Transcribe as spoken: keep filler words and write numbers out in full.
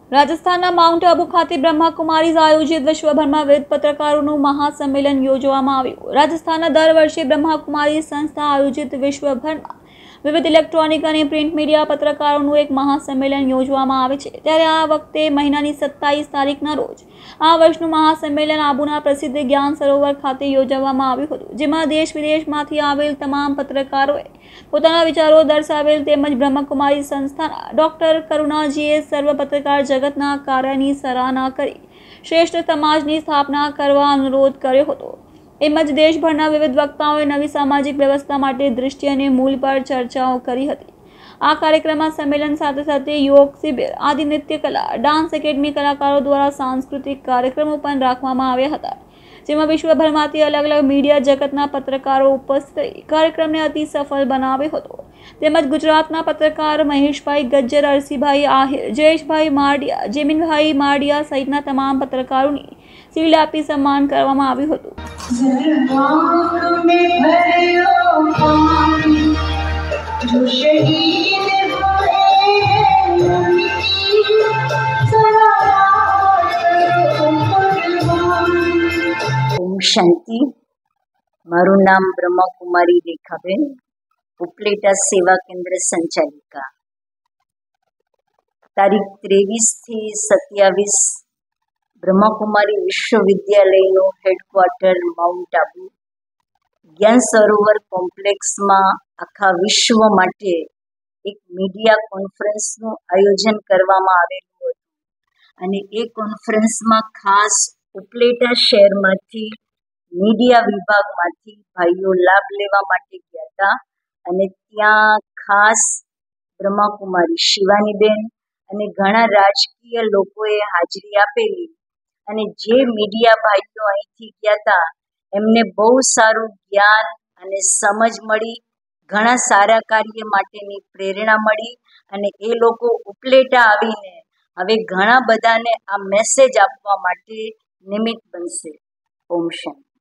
રાજસ્થાનના માઉન્ટ આબુ ખાતે બ્રહ્માકુમારીઝ આયોજિત વિશ્વભરમાં વિવિધ પત્રકારોનું મહાસંમેલન યોજવામાં આવ્યું। રાજસ્થાનના દર વર્ષે બ્રહ્માકુમારી સંસ્થા આયોજિત વિશ્વભરમાં વિવિધ ઇલેક્ટ્રોનિક અને પ્રિન્ટ મીડિયા પત્રકારોનું એક મહાસંમેલન યોજવામાં આવે છે, ત્યારે આ વખતે મહિનાની સત્તાવીસ તારીખના રોજ આ વર્ષનું મહાસંમેલન આબુના પ્રસિદ્ધ જ્ઞાન સરોવર ખાતે યોજવામાં આવ્યું હતું, જેમાં દેશ વિદેશમાંથી આવેલ તમામ પત્રકારોએ પોતાના વિચારો દર્શાવેલ તેમજ બ્રહ્મકુમારી સંસ્થાના ડોક્ટર કરુણાજીએ સર્વ પત્રકાર જગતના કાર્યની સરાહના કરી શ્રેષ્ઠ સમાજની સ્થાપના કરવા અનુરોધ કર્યો હતો। એમજ દેશભરના વિવિધ વક્તાઓએ નવી સામાજિક વ્યવસ્થા માટે દૃષ્ટિ અને મૂલ પર ચર્ચાઓ કરી હતી। આ કાર્યક્રમમાં સંમેલન સાથે સાથે યોગ શિબિર, આદિ નૃત્ય કલા, ડાન્સ એકેડમી કલાકારો દ્વારા સાંસ્કૃતિક કાર્યક્રમો પણ રાખવામાં આવ્યા હતા, જેમાં વિશ્વભરમાંથી અલગ અલગ મીડિયા જગતના પત્રકારો ઉપસ્થિત રહી કાર્યક્રમને અતિ સફળ બનાવ્યો હતો। તેમજ ગુજરાતના પત્રકાર મહેશભાઈ ગજ્જર, અરસીભાઈ આહિર, જયેશભાઈ મારડિયા, જેમિનભાઈ મારડિયા સહિતના તમામ પત્રકારોની શિલ્ડ આપી સન્માન કરવામાં આવ્યું હતું। ओम शांति। मारू नाम ब्रह्माकुमारी रेखाबेन, उपलेटा सेवा केंद्र संचालिका। तारीख त्रेवीस थी सत्यावीस ब्रह्माकुमारी विश्वविद्यालय हेडक्वार्टर माउंट आबू ज्ञान सरोवर कॉम्प्लेक्स में आखा विश्व माटे एक मीडिया कॉन्फ्रेंस नु आयोजन करवामां आवेलुं हतुं अने ए कॉन्फ्रेंस में खास उपलेटा शहर मांथी मीडिया विभाग मांथी भाईओ लाभ लेवा माटे गया था अने त्यां खास ब्रह्माकुमारी शिवानीबेन अने घणा राजकीय लोकोए हाजरी आपेली अने जे मीडिया भाईओ अहींथी गया था एमने बहु सारू ज्ञान अने समझ मळी, घणा सारा कार्य माटेनी प्रेरणा मळी अने ए लोको उपलेटा आवीने हवे घणा बधाने आ मेसेज आपवा माटे निमित्त बनशे। ओम शांति।